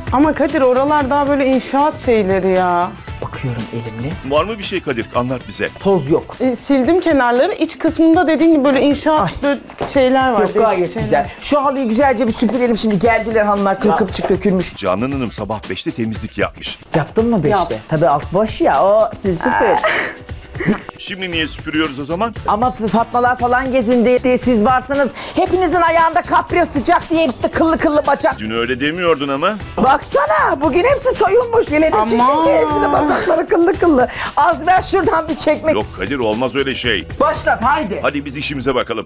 Ama Kadir oralar daha böyle inşaat şeyleri ya. Bakıyorum elimle. Var mı bir şey Kadir? Anlat bize. Toz yok. Sildim kenarları. İç kısmında dediğin gibi böyle inşaat şeyler var. Yok gayet güzel. Şu halıyı güzelce bir süpürelim şimdi. Geldiler hanımlar, kıl kıpçık dökülmüş. Canan Hanım sabah 5'te temizlik yapmış. Yaptın mı 5'te? Yap. Tabii alt boş ya, o siz süpür. Şimdi niye süpürüyoruz o zaman? Ama Fatmalar falan gezindi diye siz varsınız. Hepinizin ayağında kaprio sıcak diye hepsi de kıllı kıllı bacak. Dün öyle demiyordun ama. Baksana bugün hepsi soyunmuş. Yine de çekince hepsinin bacakları kıllı kıllı. Az ver şuradan bir çekmek. Yok Kadir, olmaz öyle şey. Başlat haydi. Hadi biz işimize bakalım.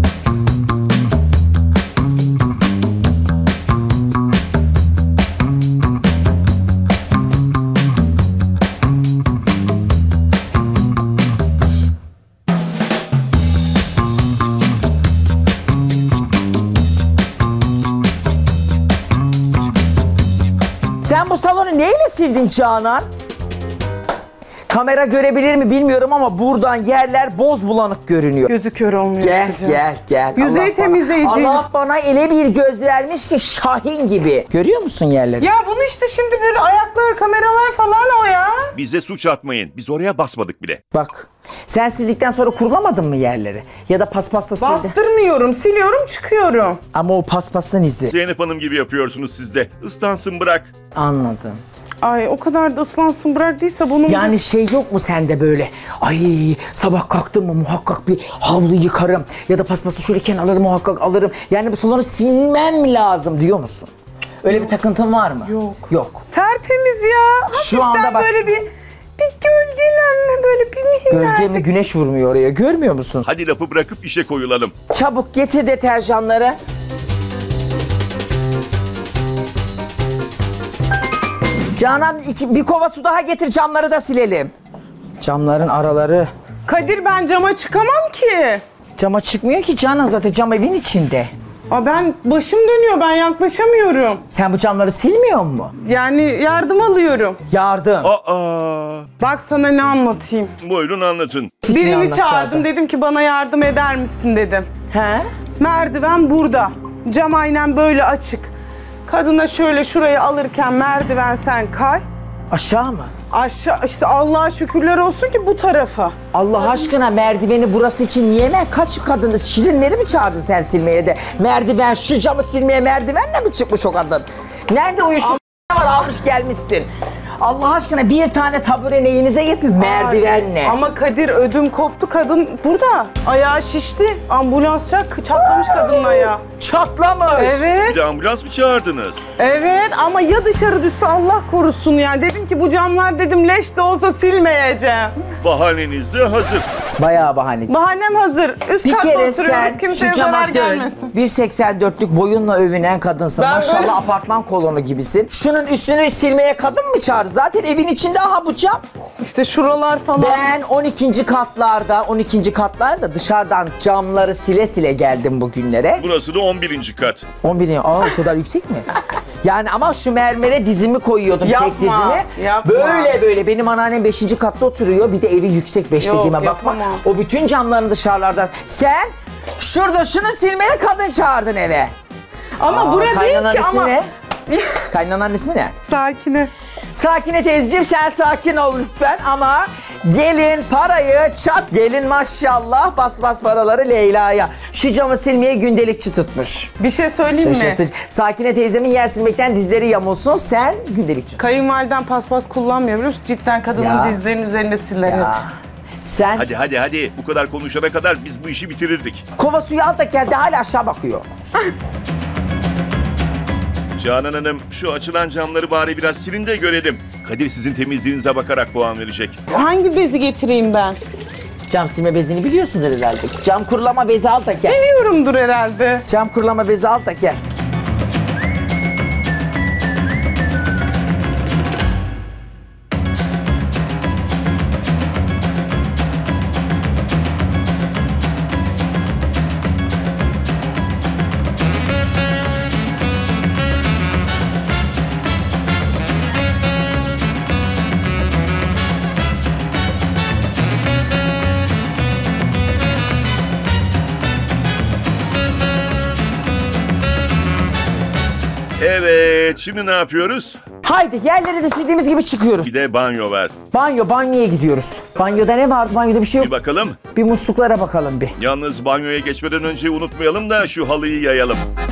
Sen bu salonu neyle sildin Canan? Kamera görebilir mi bilmiyorum ama buradan yerler boz bulanık görünüyor. Gözü kör olmuyor. Gel. Yüzey Allah temizleyici. Allah bana ele bir göz vermiş ki Şahin gibi. Görüyor musun yerleri? Ya bunu işte şimdi böyle ayaklar, kameralar falan o ya. Bize suç atmayın. Biz oraya basmadık bile. Bak, sen sildikten sonra kurulamadın mı yerleri? Ya da paspasla sildin. Bastırmıyorum, siliyorum, çıkıyorum. Ama o paspasın izi. Zeynep Hanım gibi yapıyorsunuz siz de. Islansın bırak. Anladım. Ay o kadar da ıslansın bıraktıysa bunun... Yani şey yok mu sende böyle? Ay sabah kalktım mı muhakkak bir havlu yıkarım. Ya da paspası şöyle kenarları muhakkak alırım. Yani bu salonu silmem lazım diyor musun? Öyle bir takıntın var mı? Yok. Tertemiz ya. Şu anda Hafiften bak- böyle bir gölgelenme, böyle bir minnacık. Gölge mi, güneş vurmuyor oraya, görmüyor musun? Hadi lafı bırakıp işe koyulalım. Çabuk getir deterjanları. Canan bir kova su daha getir, camları da silelim. Camların araları. Kadir ben cama çıkamam ki. Cama çıkmıyor ki Canan, zaten cam evin içinde. Aa, ben başım dönüyor, ben yaklaşamıyorum. Sen bu camları silmiyor mu? Yani yardım alıyorum. Yardım. Aa, Bak sana ne anlatayım. buyurun anlatın. Birini anlat çağırdım, Çağatay. dedim ki bana yardım eder misin dedim. He? Merdiven burada. Cam aynen böyle açık. Kadına şöyle şurayı alırken merdiven sen kay. Aşağı mı? Aşağı işte, Allah'a şükürler olsun ki bu tarafa. Allah aşkına merdiveni burası için niye kaç kadını, şirinleri mi çağırdın sen silmeye de? Merdiven, şu camı silmeye merdivenle mi çıkmış o kadın? Nerede uyuşun var, almış gelmişsin. Allah aşkına bir tane tabure neyinize yapayım merdivenle. Ama Kadir ödüm koptu, kadın burada. Ayağı şişti. Ambulans çatlamış kadının ayağı. Çatlamış. Evet. Bir de ambulans mı çağırdınız? Evet ama ya dışarı düşse Allah korusun yani. Dedim ki bu camlar dedim leş de olsa silmeyeceğim. Bahaneniz de hazır. Bayağı bahane. Bahanem hazır. Üst Bir katta kere oturuyoruz, sen kimseye şu zarar cama dön. gelmesin. 1.84'lük boyunla övünen kadınsın. Ben Maşallah böyle- apartman kolonu gibisin. Şunun üstünü silmeye kadın mı çağır? Zaten evin içinde aha bu cam. İşte şuralar falan. Ben 12. katlarda dışarıdan camları sile sile geldim bugünlere. Burası da 11. kat. 11. Aa o kadar yüksek mi? Yani ama şu mermere dizimi koyuyordum, Yapma, tek dizimi. yapma. Böyle benim anneannem 5. katta oturuyor. Bir de evi yüksek 5 Yok, dediğime bakma. yapamam. O bütün camlarını dışarılardan. Sen şurada şunu silmeye kadın çağırdın eve. Ama buraya değil Kaynanan ki ismi ama. ne? Kaynananın ismi ne? Sakine. Sakine teyzeciğim sen sakin ol lütfen ama gelin parayı çat, gelin maşallah bas bas paraları Leyla'ya. Şu camı silmeye gündelikçi tutmuş. Bir şey söyleyeyim mi? Şaşırtıcı. Sakine teyzemin yer silmekten dizleri yamulsun, sen gündelikçi. Kayınvaliden paspas kullanmıyor biliyor musun? Cidden kadının Ya. dizlerinin üzerinde siler hep. Ya. Sen Hadi. Bu kadar konuşana kadar biz bu işi bitirirdik. kova suyu al da geldi hala aşağı bakıyor. Canan Hanım, şu açılan camları bari biraz silin de görelim. Kadir sizin temizliğinize bakarak puan verecek. Hangi bezi getireyim ben? Cam silme bezini biliyorsundur herhalde. Cam kurulama bezi al da gel. Biliyorumdur herhalde. Cam kurulama bezi al da gel. Evet, şimdi ne yapıyoruz? Haydi yerleri de sildiğimiz gibi çıkıyoruz. Bir de banyo var. Banyoya gidiyoruz. Banyoda ne vardı? Banyoda bir şey Bir yok. bakalım. Bir musluklara bakalım bir. Yalnız banyoya geçmeden önce unutmayalım da şu halıyı yayalım.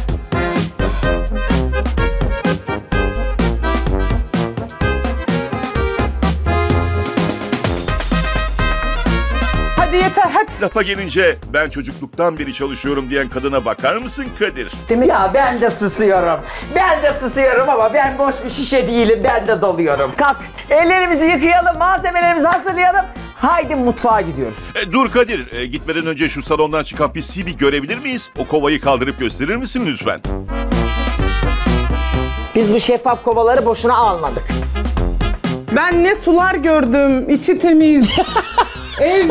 Hadi yeter hadi. Lafa gelince ben çocukluktan beri çalışıyorum diyen kadına bakar mısın Kadir? Ya ben de susuyorum. Ben de susuyorum ama ben boş bir şişe değilim. Ben de doluyorum. Kalk. Ellerimizi yıkayalım. Malzemelerimizi hazırlayalım. Haydi mutfağa gidiyoruz. Dur Kadir, gitmeden önce şu salondan çıkan pisliği bir görebilir miyiz? O kovayı kaldırıp gösterir misin lütfen? Biz bu şeffaf kovaları boşuna almadık. Ben ne sular gördüm. İçi temiz. Ev.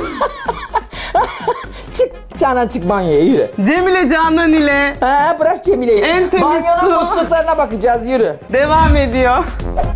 Çık Canan, çık banyoya yürü. Cemile Canan ile Bırak Cemile'yi. En temiz Banyonun su. musluklarına bakacağız, yürü. devam ediyor.